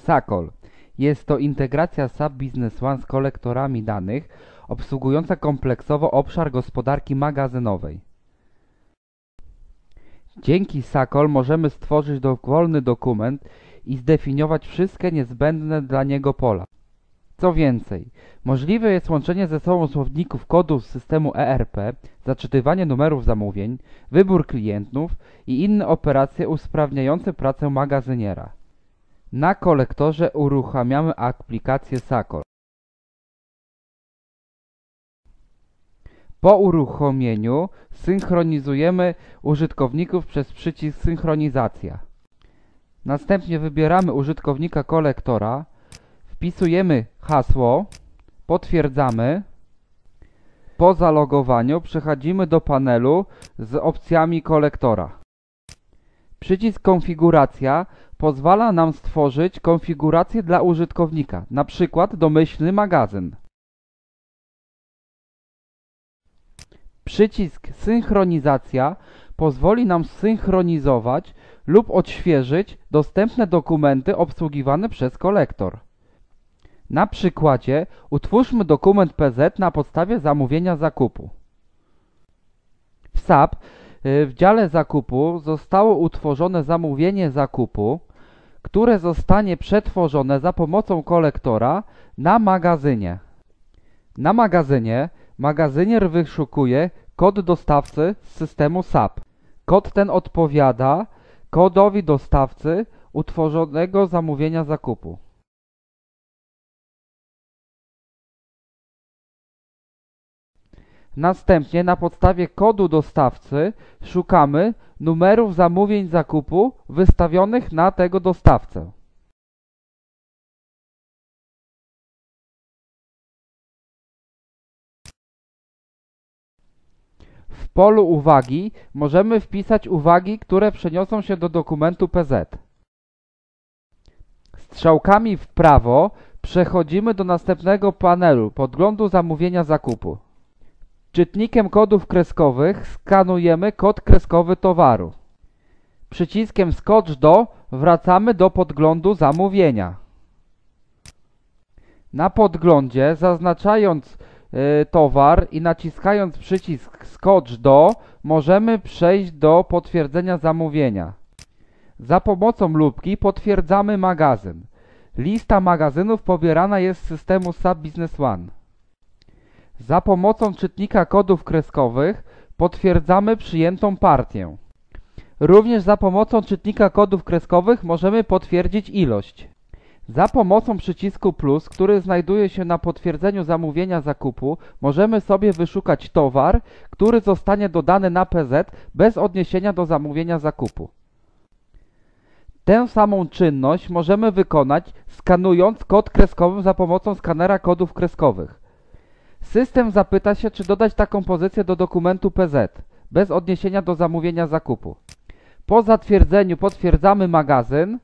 SACOL. Jest to integracja SAP Business One z kolektorami danych, obsługująca kompleksowo obszar gospodarki magazynowej. Dzięki SACOL możemy stworzyć dowolny dokument i zdefiniować wszystkie niezbędne dla niego pola. Co więcej, możliwe jest łączenie ze sobą słowników kodów z systemu ERP, zaczytywanie numerów zamówień, wybór klientów i inne operacje usprawniające pracę magazyniera. Na kolektorze uruchamiamy aplikację SACOL. Po uruchomieniu synchronizujemy użytkowników przez przycisk Synchronizacja. Następnie wybieramy użytkownika kolektora, wpisujemy hasło, potwierdzamy. Po zalogowaniu przechodzimy do panelu z opcjami kolektora. Przycisk Konfiguracja pozwala nam stworzyć konfigurację dla użytkownika, np. domyślny magazyn. Przycisk Synchronizacja pozwoli nam zsynchronizować lub odświeżyć dostępne dokumenty obsługiwane przez kolektor. Na przykładzie utwórzmy dokument PZ na podstawie zamówienia zakupu. W SAP w dziale zakupu zostało utworzone zamówienie zakupu, które zostanie przetworzone za pomocą kolektora na magazynie. Na magazynie magazynier wyszukuje kod dostawcy z systemu SAP. Kod ten odpowiada kodowi dostawcy utworzonego zamówienia zakupu. Następnie na podstawie kodu dostawcy szukamy numerów zamówień zakupu wystawionych na tego dostawcę. W polu uwagi możemy wpisać uwagi, które przeniosą się do dokumentu PZ. Strzałkami w prawo przechodzimy do następnego panelu podglądu zamówienia zakupu. Czytnikiem kodów kreskowych skanujemy kod kreskowy towaru. Przyciskiem Skocz do wracamy do podglądu zamówienia. Na podglądzie, zaznaczając towar i naciskając przycisk Skocz do, możemy przejść do potwierdzenia zamówienia. Za pomocą lupki potwierdzamy magazyn. Lista magazynów pobierana jest z systemu SAP Business One. Za pomocą czytnika kodów kreskowych potwierdzamy przyjętą partię. Również za pomocą czytnika kodów kreskowych możemy potwierdzić ilość. Za pomocą przycisku plus, który znajduje się na potwierdzeniu zamówienia zakupu, możemy sobie wyszukać towar, który zostanie dodany na PZ bez odniesienia do zamówienia zakupu. Tę samą czynność możemy wykonać skanując kod kreskowy za pomocą skanera kodów kreskowych. System zapyta się, czy dodać taką pozycję do dokumentu PZ, bez odniesienia do zamówienia zakupu. Po zatwierdzeniu potwierdzamy magazyn,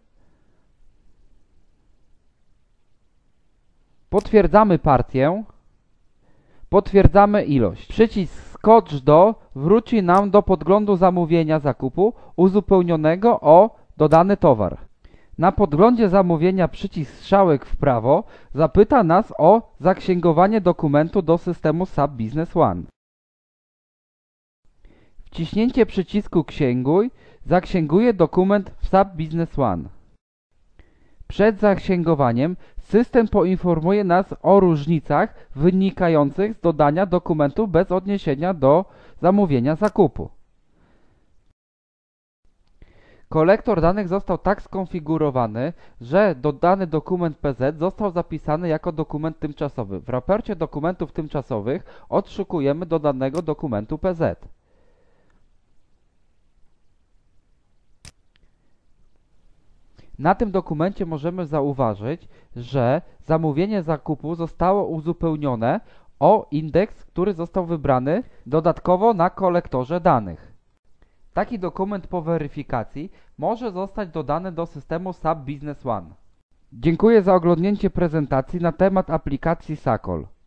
potwierdzamy partię, potwierdzamy ilość. Przycisk Skocz do wróci nam do podglądu zamówienia zakupu uzupełnionego o dodany towar. Na podglądzie zamówienia przycisk strzałek w prawo zapyta nas o zaksięgowanie dokumentu do systemu SAP Business One. Wciśnięcie przycisku Księguj zaksięguje dokument w SAP Business One. Przed zaksięgowaniem system poinformuje nas o różnicach wynikających z dodania dokumentu bez odniesienia do zamówienia zakupu. Kolektor danych został tak skonfigurowany, że dodany dokument PZ został zapisany jako dokument tymczasowy. W raporcie dokumentów tymczasowych odszukujemy dodanego dokumentu PZ. Na tym dokumencie możemy zauważyć, że zamówienie zakupu zostało uzupełnione o indeks, który został wybrany dodatkowo na kolektorze danych. Taki dokument po weryfikacji może zostać dodany do systemu SAP Business One. Dziękuję za oglądnięcie prezentacji na temat aplikacji SACOL.